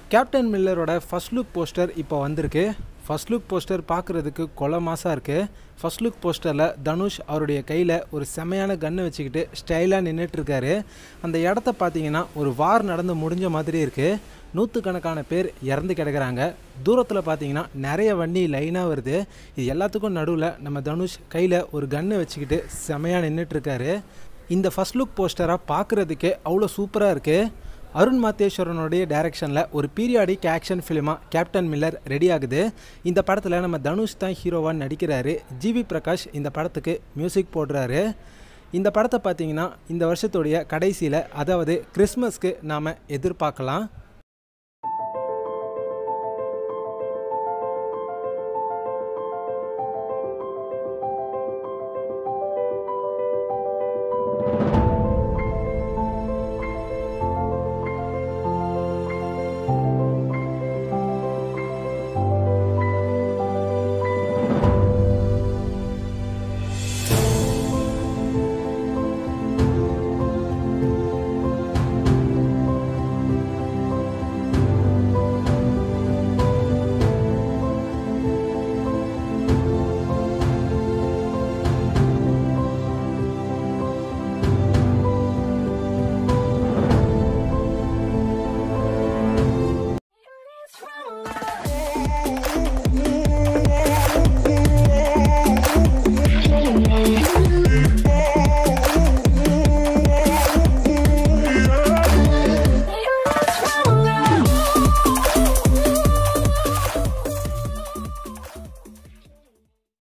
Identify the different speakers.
Speaker 1: Captain மில்லரோட first look poster இப்போ வந்திருக்கு. ஃபர்ஸ்ட் லுக் போஸ்டர் பார்க்குறதுக்கு கொலை மாசாக இருக்குது. ஃபர்ஸ்ட் லுக் போஸ்டரில் தனுஷ் அவருடைய கையில் ஒரு செமையான கன்னை வச்சுக்கிட்டு ஸ்டைலாக நின்றுட்டுருக்காரு. அந்த இடத்த பார்த்தீங்கன்னா ஒரு வார் நடந்து முடிஞ்ச மாதிரி இருக்குது. நூற்றுக்கணக்கான பேர் இறந்து கிடக்கிறாங்க. தூரத்தில் பார்த்தீங்கன்னா நிறைய வண்டி லைனாக வருது. இது எல்லாத்துக்கும் நடுவில் நம்ம தனுஷ் கையில் ஒரு கன்னை வச்சுக்கிட்டு செமையாக நின்றுட்டுருக்காரு. இந்த ஃபர்ஸ்ட் லுக் போஸ்டராக பார்க்குறதுக்கே அவ்வளோ சூப்பராக இருக்குது. அருண் மாத்தேஸ்வரனுடைய டைரக்ஷனில் ஒரு பீரியாடிக் ஆக்ஷன் ஃபிலிமாக கேப்டன் மில்லர் ரெடி ஆகுது. இந்த படத்தில் நம்ம தனுஷ் தான் ஹீரோவாக நடிக்கிறாரு. பிரகாஷ் இந்த படத்துக்கு மியூசிக் போடுறாரு. இந்த படத்தை பார்த்தீங்கன்னா இந்த வருஷத்துடைய கடைசியில், அதாவது கிறிஸ்மஸ்க்கு நாம் எதிர்பார்க்கலாம்.